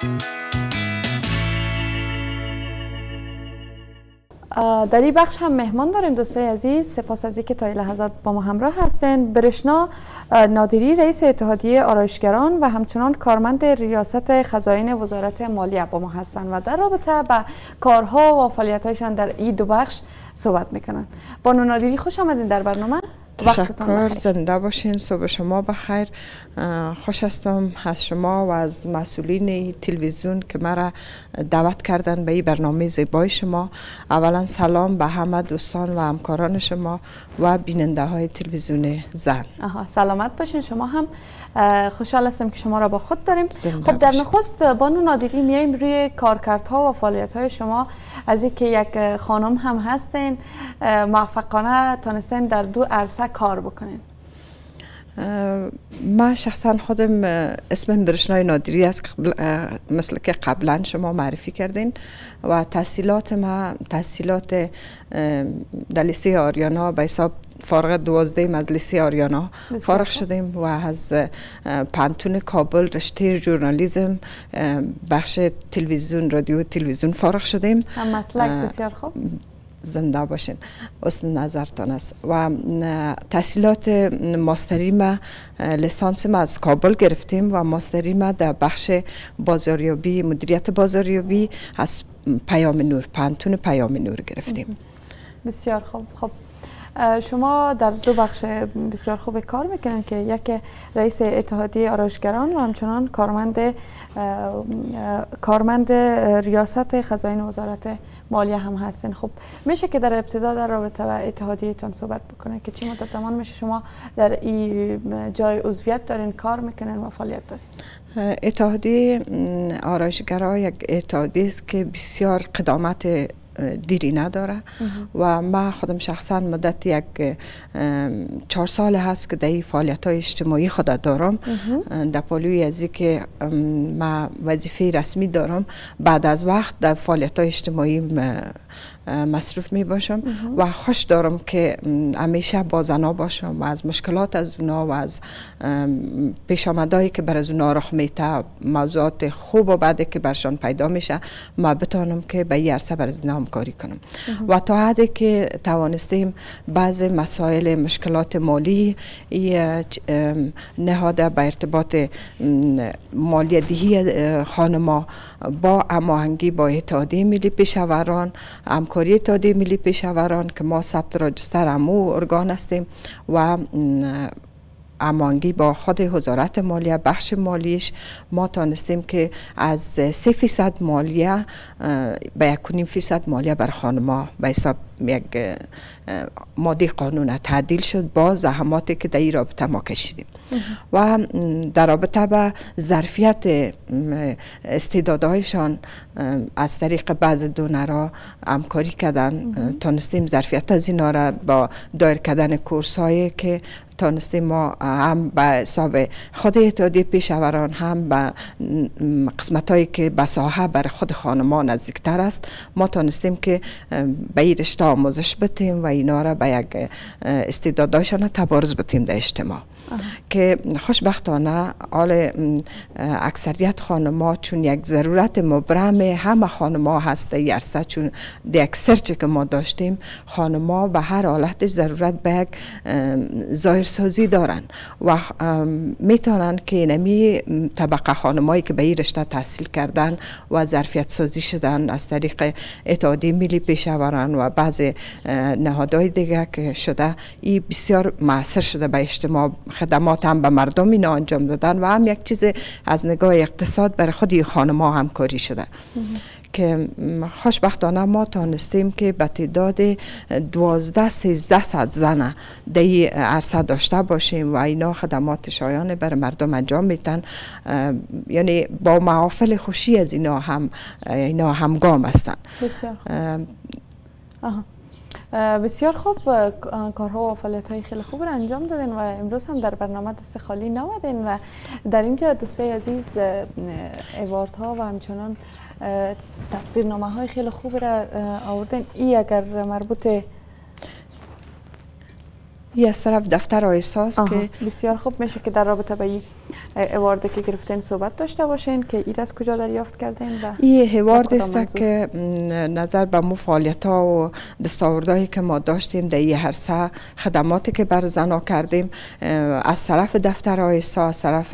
در این بخش هم مهمان داریم دوستای عزیز. سپاس از اینکه تا این لحظات با ما همراه هستین. برشنا نادری رئیس اتحادیه آرایشگران و همچنان کارمند ریاست خزاین وزارت مالیه با ما هستند و در رابطه با کارها و فعالیت‌هایشان در این دو بخش صحبت میکنن. بانو نادری خوش آمدین در برنامه. تشکر، زنده باشین. صبح شما بخیر. خوش هستم از شما و از مسئولین تلویزیون که مرا دعوت کردن به این برنامه زیبای شما. اولا سلام به همه دوستان و همکاران شما و بیننده های تلویزیون زن. سلامت باشین. شما هم خوشحال هستم که شما را با خود داریم. خب در نخست بانو نادری میایم روی کارکردها و فعالیت‌های شما. از اینکه یک خانم هم هستین موفقانه تانستین در دو عرصه کار بکنین. من شخصا خودم اسمم برشنای نادری است مثل که قبلا شما معرفی کردین و تحصیلات ما تحصیلات در لیسه آریانا به حساب فارغ 12 از لیسه آریانا فارغ شدیم و از پانتون کابل رشته ژورنالیسم بخش تلویزیون رادیو تلویزیون فارغ شدیم. هم مسلک بسیار خوب. زنده باشین. حسن نظرتان است. و تحصیلات ماستری ما لیسانس ما از کابل گرفتیم و ماستری ما در بخش بازاریابی مدیریت بازاریابی از پیام نور پانتون پیام نور گرفتیم. بسیار خوب. خب شما در دو بخش بسیار خوب کار میکنن که یک رئیس اتحادیه آرایشگران و همچنان کارمند ریاست خزاین وزارت مالیه هم هستین. خب میشه که در ابتدا در رابطه با اتحادیه‌تان صحبت بکنه که چه مدت زمان میشه شما در این جای عضویت دارین کار میکنین و فعالیت دارین؟ اتحادیه آرایشگران یک اتحادیه است که بسیار قدامت دیری نداره و من خودم شخصا مدت یک 4 سال هست که در این فعالیت های اجتماعی خود دارم. در پالوی از که من وظیفه رسمی دارم بعد از وقت در فعالیت های اجتماعی مصروف می باشم و خوش دارم که همیشه با زنا باشم و از مشکلات از اونا و از پیش آمدایی که بر از اونا رخ میته موضوعات خوب و بعد که برشان پیدا میشه ما بتانم که به این عرصه بر از اونا همکاری کنم و تا حدی که توانستیم بعض مسائل مشکلات مالی نهاده به ارتباط مالیه دهی خانما با هماهنگی با اتحادیه ملی پیشاوران همکاری اتحادیه ملی پیشاوران که ما ثبت راجستر همو ارگان هستیم و هماهنگی با خود وزارت مالیه بخش مالیش ما تانستیم که از 3% مالیه به 1.5% مالیه بر خانما به حساب یک ماده قانون تعدیل شد با زحماتی که در این رابطه ما کشیدیم و در رابطه با ظرفیت استعدادهایشان از طریق بعض دونرها همکاری کردن تانستیم ظرفیت از اینا را با دایر کردن کورس هایی که تانستیم ما هم به حساب خود اتحادیه پیشاوران هم به قسمت هایی که به ساحه بر خود خانمان نزدیکتر است ما تانستیم که به این رشته آموزش بتیم و اینا را به یک استعدادهایشان تبارز بتیم در اجتماع که خوشبختانه حال اکثریت خانما چون یک ضرورت مبرم همه خانما هست در عرصه چون در یک سرچ که ما داشتیم خانما به هر حالت ضرورت به یک ظاهرسازی دارن و میتونن که نمی طبقه خانمایی که به این رشته تحصیل کردن و ظرفیت سازی شدن از طریق اتحادیه ملی پیشاوران و بعض نهادهای دیگه که شده این بسیار مؤثر شده به اجتماع خدمات هم به مردم اینا انجام دادن و هم یک چیز از نگاه اقتصاد برای خود خانم‌ها همکاری شده که خوشبختانه ما تانستیم که به تعداد 12-13 زن در این عرصه داشته باشیم و اینا خدمات شایانه برای مردم انجام میتن یعنی با محافل خوشی از اینا همگام هستن. بسیار خوب. کارها و فعالیت‌های خیلی خوب را انجام دادین و امروز هم در برنامه دست خالی نآمدین و در اینجا دوستای عزیز اواردها و همچنان تقدیرنامه‌های خیلی خوب را آوردین. ای اگر مربوط از طرف دفتر احساس که بسیار خوب میشه که در رابطه با این اواردی که گرفتین صحبت داشته باشین که این از کجا دریافت کردین؟ این اوارد است که نظر به مو فعالیت ها و دستاوردهایی که ما داشتیم در این عرصه، خدماتی که بر زنها کردیم از طرف دفتر آیسا، از طرف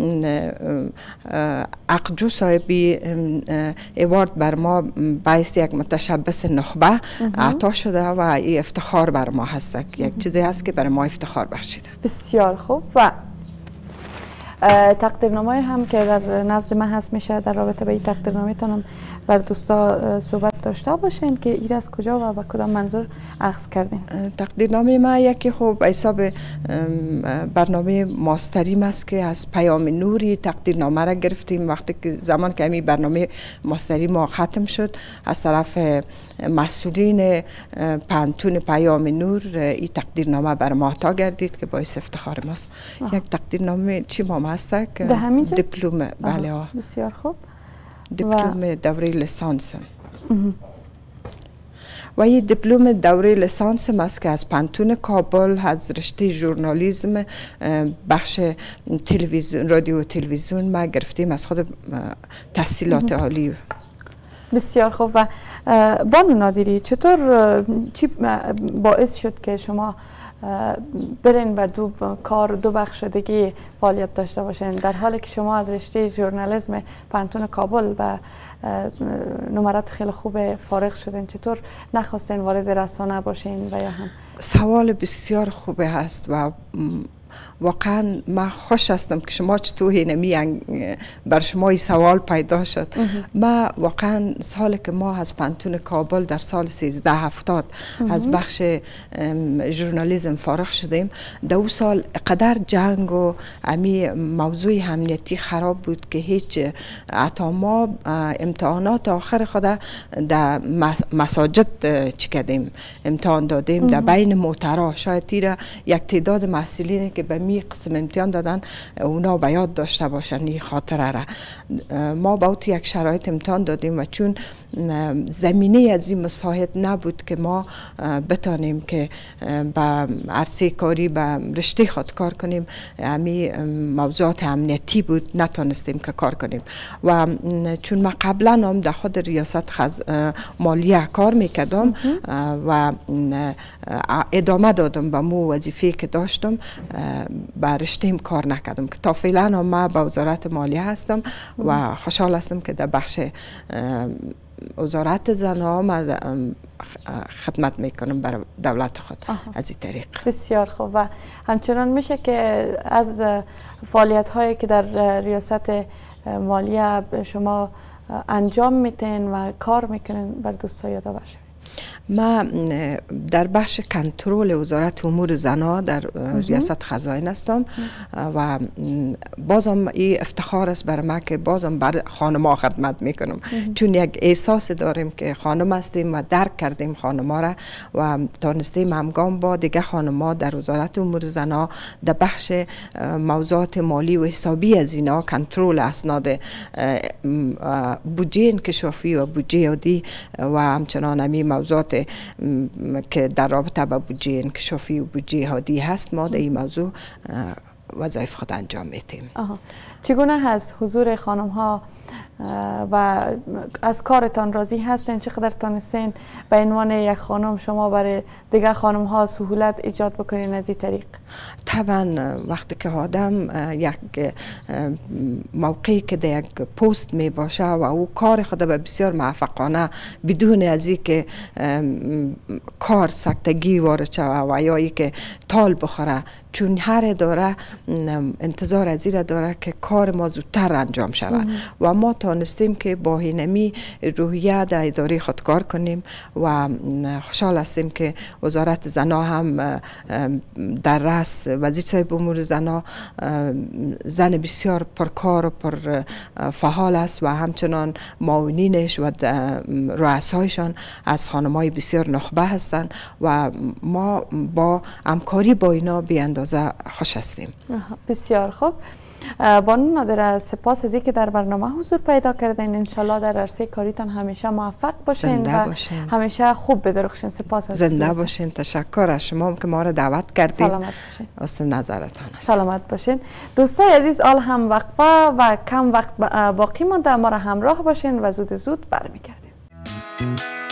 اقجو صاحبی اوارد بر ما باعث یک متشبث نخبه عطا شده و این افتخار بر ما هست، یک چیزی هست که بر ما افتخار بخشیده. بسیار خوب. و تقدیرنامه هم که در نزد من هست میشه در رابطه به این تقدیرنامه تانم بر دوستا صحبت داشته باشین که این از کجا و به کدام منظور اخذ کردین؟ تقدیرنامه ما یکی خوب حساب برنامه ماستریم است که از پیام نوری تقدیرنامه را گرفتیم. وقتی که زمان که همین برنامه ماستری ما ختم شد از طرف مسئولین پانتون پیام نور این تقدیرنامه بر ما عطا گردید که باعث افتخار ماست. یک تقدیرنامه چی ما هست که دیپلم، بله. بسیار خوب. دیپلم دوره لیسانس و این دیپلم دوره لیسانس است که از پانتون کابل از رشته ژورنالیسم بخش تلویزیون، رادیو و تلویزیون ما گرفتیم از خود تحصیلات عالی. بسیار خوب. و بانو نادری، چطور چی باعث شد که شما برین و دو بخش دیگه فعالیت داشته باشین در حالی که شما از رشته ژورنالیسم پانتون کابل و نمرات خیلی خوب فارغ شدین؟ چطور نخواستین وارد رسانه باشین؟ و یا هم سوال بسیار خوبه هست و واقعا من خوش هستم که شما چطور اینمی بر شما این سوال پیدا شد. ما واقعا سال که ما از پانتون کابل در سال 1370 از بخش ژورنالیسم فارغ شدیم، دو سال قدر جنگ و امی موضوع امنیتی خراب بود که هیچ حتی ما امتحانات آخر خود در مساجد چی کردیم، امتحان دادیم در بین موترا. شاید تیره یک تعداد محصولین که به می قسم امتحان دادن اونا به یاد داشته باشن این خاطره را. ما با اوت یک شرایط امتحان دادیم و چون زمینه از این مساعد نبود که ما بتانیم که به عرصه کاری به رشته خود کار کنیم، امی موضوعات امنیتی بود، نتانستیم که کار کنیم. و چون ما قبلا هم در خود ریاست مالیه کار میکردم و ادامه دادم به مو وظیفه که داشتم، به رشته‌ام کار نکردم که تا فعلا هم ما به وزارت مالیه هستم و خوشحال هستم که در بخش وزارت زنها ما خدمت میکنم برای دولت خود. از این طریق بسیار خوب. و همچنان میشه که از فعالیت هایی که در ریاست مالیه شما انجام میتین و کار میکنین بر دوستا یادآور شوید؟ ما در بخش کنترل وزارت امور زنها در ریاست خزائن هستم و بازم این افتخار است برای ما که بازم بر خانم‌ها خدمت میکنم، چون یک احساس داریم که خانم هستیم و درک کردیم خانم‌ها را و تانستیم همگام با دیگه خانم‌ها در وزارت امور زنها در بخش موضوعات مالی و حسابی از اینا، کنترل اسناد بودجه انکشافی و بودجه عادی و همچنان همین موضوعات که در رابطه با بودجه انکشافی و بودجه عادی هست، ما در این موضوع وظایف خود انجام میدیم. چگونه هست حضور خانم ها و از کارتان راضی هستین؟ چقدر تانستین به عنوان یک خانم شما برای دیگر خانم ها سهولت ایجاد بکنین از این طریق؟ طبعا وقتی که آدم یک موقعی که در یک پست می باشه و او کار خود به بسیار موفقانه بدون از این که کار سکتگی وارد شود و یا ای که تال بخوره، چون هر اداره انتظار از این داره که کار ما زودتر انجام شود و ما تانستیم که با اینمی روحیه در اداره خود کار کنیم و خوشحال هستیم که وزارت زنها هم در رأس وزیر صاحب امور زنها زن بسیار پرکار و پر فعال است و همچنان معاونینش و رؤسایشان از خانم‌های بسیار نخبه هستند و ما با همکاری با اینا بی اندازه خوش هستیم. بسیار خوب. بانو نادره سپاس از اینکه در برنامه حضور پیدا کردین. انشالله در عرصه کاریتان همیشه موفق باشین و همیشه خوب بدرخشین. سپاس از زنده باشین. تشکر از شما که ما را دعوت کردین. سلامت باشین. است نظرتان است. سلامت باشین. دوستای عزیز، آل هم وقفه و کم وقت باقی مانده، ما را همراه باشین و زود برمیگردیم.